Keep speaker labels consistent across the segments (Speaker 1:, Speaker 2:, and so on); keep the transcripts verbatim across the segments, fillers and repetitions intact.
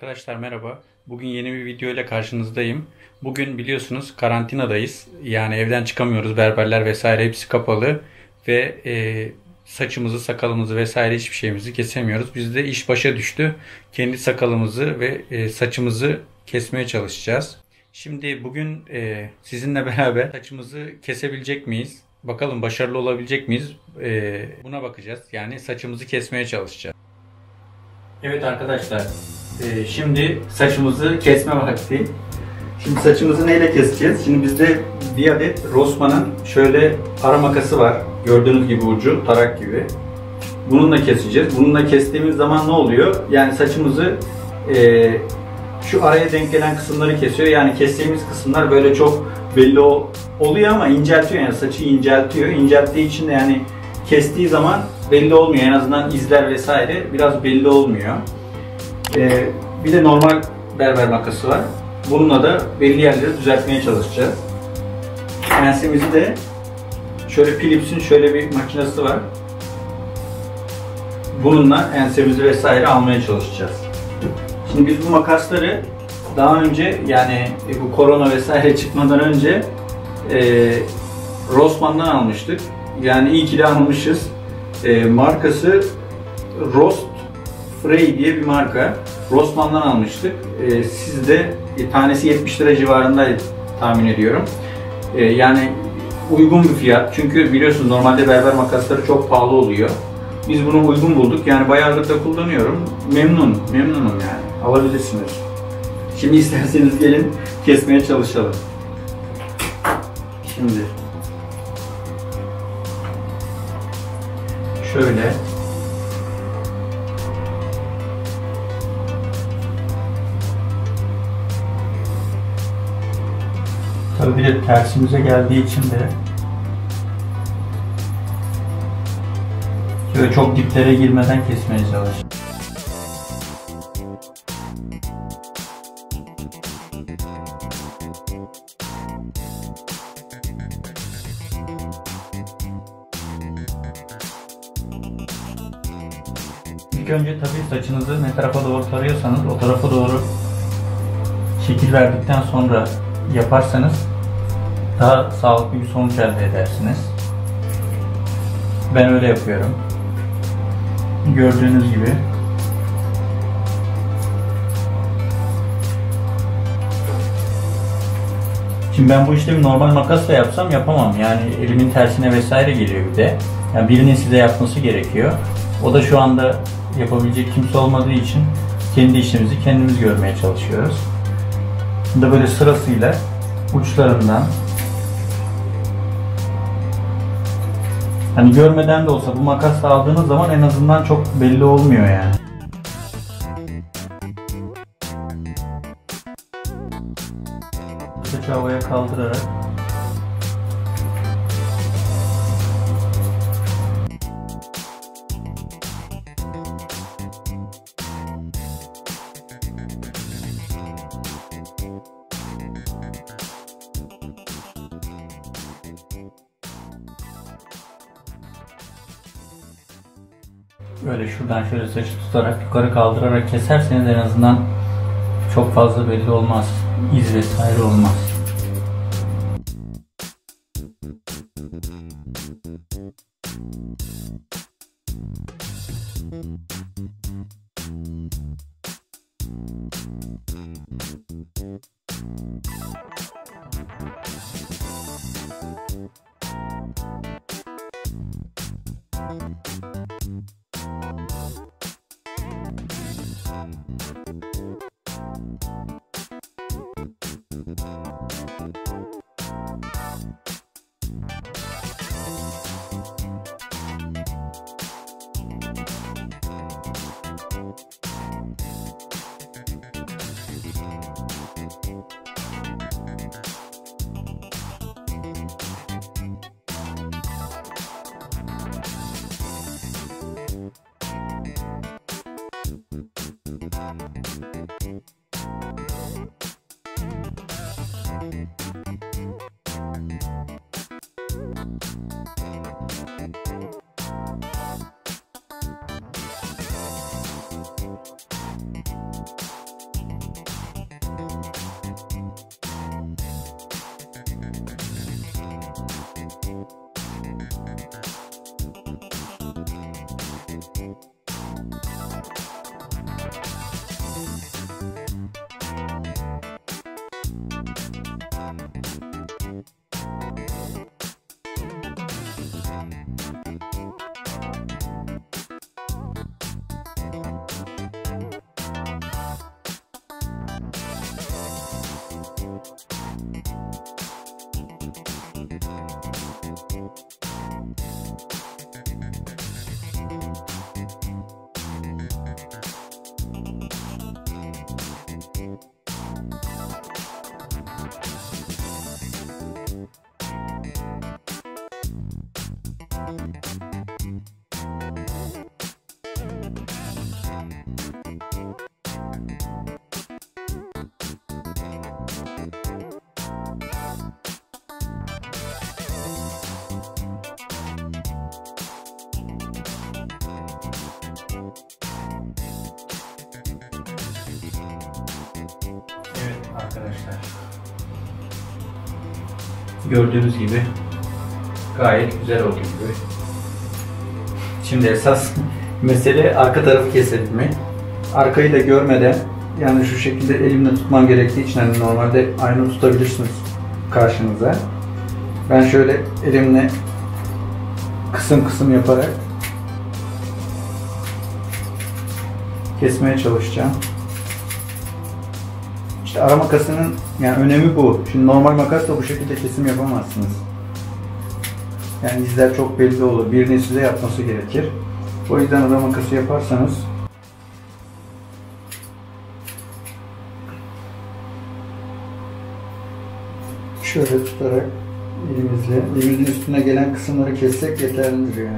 Speaker 1: Arkadaşlar merhaba. Bugün yeni bir video ile karşınızdayım. Bugün biliyorsunuz karantinadayız. Yani evden çıkamıyoruz. Berberler vesaire hepsi kapalı. Ve e, saçımızı, sakalımızı vesaire hiçbir şeyimizi kesemiyoruz. Biz de iş başa düştü. Kendi sakalımızı ve e, saçımızı kesmeye çalışacağız. Şimdi bugün e, sizinle beraber saçımızı kesebilecek miyiz? Bakalım başarılı olabilecek miyiz? E, buna bakacağız. Yani saçımızı kesmeye çalışacağız. Evet arkadaşlar. Ee, şimdi saçımızı kesme vakti. Şimdi saçımızı neyle keseceğiz? Şimdi bizde bir adet Rossmann'ın şöyle ara makası var. Gördüğünüz gibi ucu tarak gibi. Bununla keseceğiz. Bununla kestiğimiz zaman ne oluyor? Yani saçımızı e, şu araya denk gelen kısımları kesiyor. Yani kestiğimiz kısımlar böyle çok belli oluyor ama inceltiyor, yani saçı inceltiyor. İncelttiği için de yani kestiği zaman belli olmuyor. En azından izler vesaire biraz belli olmuyor. Ee, bir de normal berber makası var. Bununla da belli yerleri düzeltmeye çalışacağız. Ensemizi de şöyle Philips'in şöyle bir makinesi var. Bununla ensemizi vesaire almaya çalışacağız. Şimdi biz bu makasları daha önce, yani bu korona vesaire çıkmadan önce e, Rossmann'dan almıştık. Yani iyi ki de almışız. E, markası Rost Frey diye bir marka. Rossmann'dan almıştık. E, sizde e, tanesi yetmiş lira civarında tahmin ediyorum. E, yani uygun bir fiyat. Çünkü biliyorsunuz normalde berber makasları çok pahalı oluyor. Biz bunu uygun bulduk. Yani bayağıdır da kullanıyorum. Memnun, memnunum yani. Alabilirsiniz. Şimdi isterseniz gelin kesmeye çalışalım. Şimdi şöyle tabii bir de tersimize geldiği için de şöyle çok diplere girmeden kesmeye çalışıyorum. İlk önce tabii saçınızı ne tarafa doğru tarıyorsanız o tarafa doğru şekil verdikten sonra yaparsanız daha sağlıklı bir sonuç elde edersiniz. Ben öyle yapıyorum. Gördüğünüz gibi. Şimdi ben bu işlemi normal makasla yapsam yapamam. Yani elimin tersine vesaire geliyor bir de. Yani birinin size yapması gerekiyor. O da şu anda yapabilecek kimse olmadığı için kendi işimizi kendimiz görmeye çalışıyoruz. Şimdi böyle sırasıyla uçlarından, hani görmeden de olsa bu makasla aldığınız zaman en azından çok belli olmuyor yani. Saçı havaya kaldırarak böyle şuradan şöyle saçı tutarak yukarı kaldırarak keserseniz en azından çok fazla belli olmaz. İz vesaire olmaz. Evet arkadaşlar, gördüğünüz gibi gayet güzel oldu gibi. Şimdi esas mesele arka tarafı kesebilmek. Arkayı da görmeden, yani şu şekilde elimle tutmam gerektiği için, hani normalde aynı tutabilirsiniz karşınıza. Ben şöyle elimle kısım kısım yaparak kesmeye çalışacağım. İşte ara makasının yani önemi bu. Şimdi normal makasla bu şekilde kesim yapamazsınız. Yani izler çok belli olur. Birinin size yapması gerekir. O yüzden ara makası yaparsanız şöyle tutarak elimizle, elimizin üstüne gelen kısımları kessek yeterlidir yani.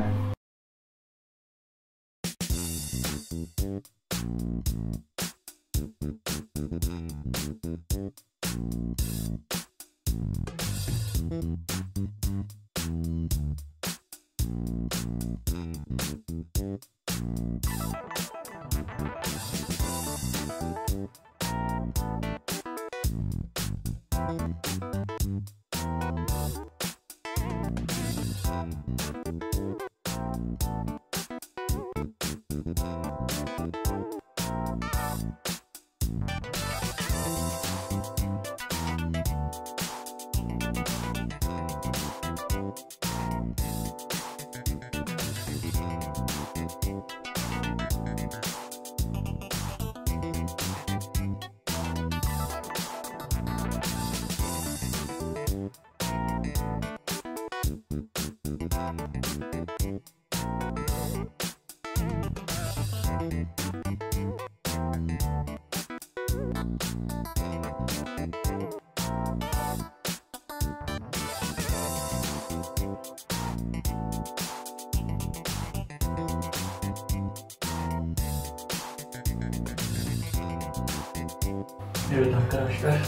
Speaker 1: Evet arkadaşlar,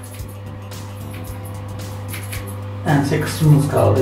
Speaker 1: ense kısmımız kaldı.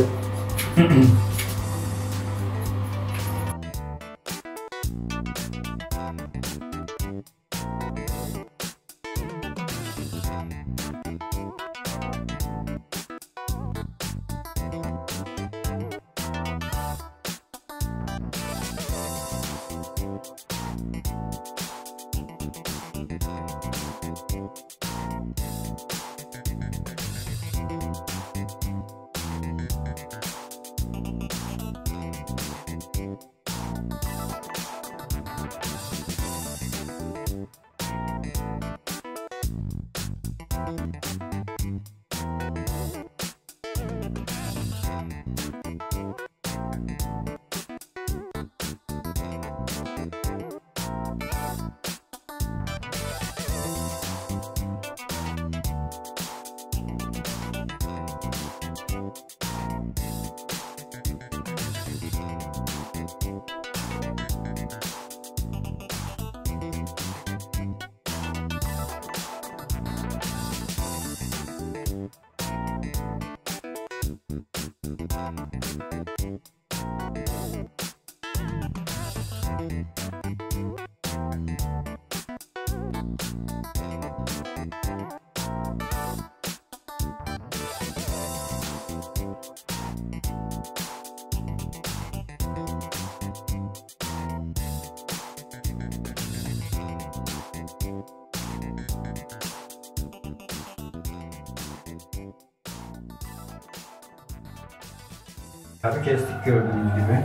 Speaker 1: Tabii kestik gördüğünüz gibi.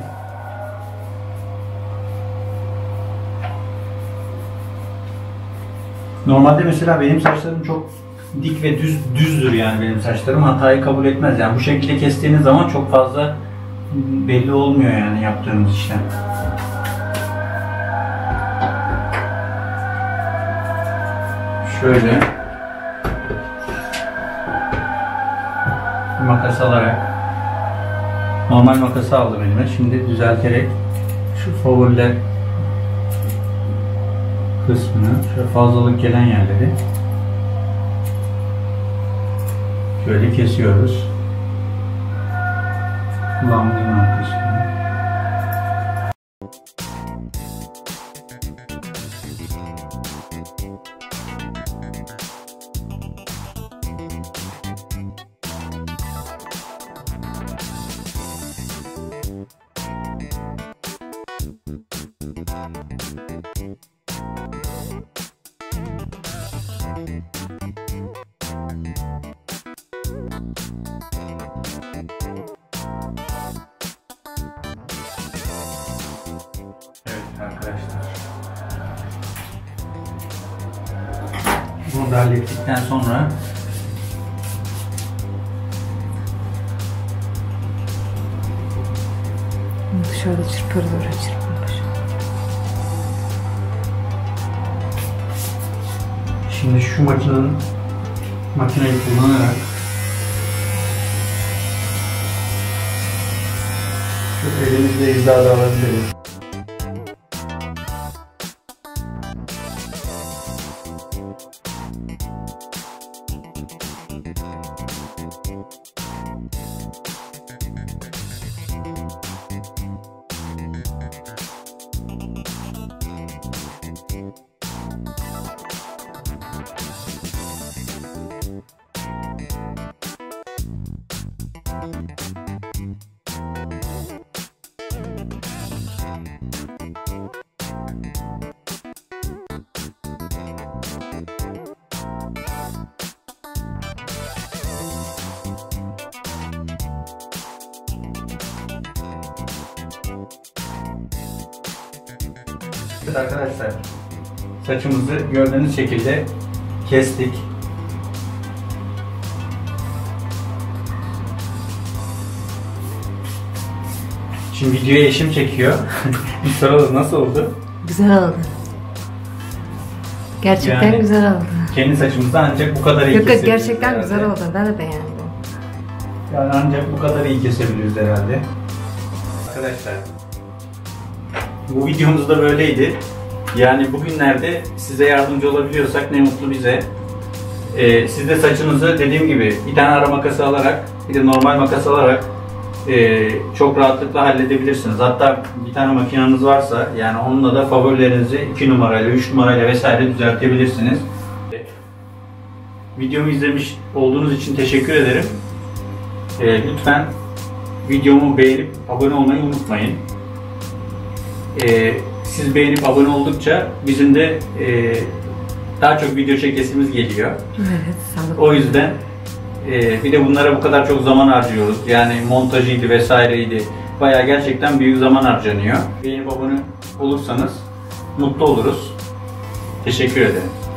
Speaker 1: Normalde mesela benim saçlarım çok dik ve düz düzdür, yani benim saçlarım hatayı kabul etmez. Yani bu şekilde kestiğiniz zaman çok fazla belli olmuyor yani yaptığımız işlem. Şöyle makas alarak, normal makası aldım elime. Şimdi düzelterek şu favoriler kısmını, şöyle fazlalık gelen yerleri şöyle kesiyoruz. Kullandığım arkasını. Evet arkadaşlar, bunu da hallettikten sonra
Speaker 2: dışarıda çırparız, oraya çırpılır.
Speaker 1: şimdi şu makinenin makineyi kullanarak şu elimizle hizada alabiliriz. Evet arkadaşlar, saçımızı gördüğünüz şekilde kestik. Şimdi videoya eşim çekiyor. Bir soralım, nasıl oldu?
Speaker 2: Güzel oldu. Gerçekten
Speaker 1: Yani
Speaker 2: güzel oldu.
Speaker 1: Kendi saçımızda ancak bu kadar iyi
Speaker 2: Yok yok,
Speaker 1: kesebiliriz
Speaker 2: gerçekten
Speaker 1: herhalde.
Speaker 2: güzel oldu. Ben de beğendim.
Speaker 1: Yani ancak bu kadar iyi kesebiliriz herhalde. Arkadaşlar, bu videomuz da böyleydi. Yani bugünlerde size yardımcı olabiliyorsak ne mutlu bize. Ee, siz de saçınızı dediğim gibi bir tane ara makası alarak, bir de normal makas alarak e, çok rahatlıkla halledebilirsiniz. Hatta bir tane makineniz varsa, yani onunla da favorilerinizi iki numarayla, üç numarayla vesaire düzeltebilirsiniz. Videomu izlemiş olduğunuz için teşekkür ederim. E, lütfen videomu beğenip abone olmayı unutmayın. E, siz beğenip abone oldukça bizim de e, daha çok video çekesimiz geliyor.
Speaker 2: Evet, sağlık.
Speaker 1: O yüzden e, bir de bunlara bu kadar çok zaman harcıyoruz. Yani montajıydı vesaireydi. Bayağı gerçekten büyük zaman harcanıyor. Beğenip abone olursanız mutlu oluruz. Teşekkür ederim.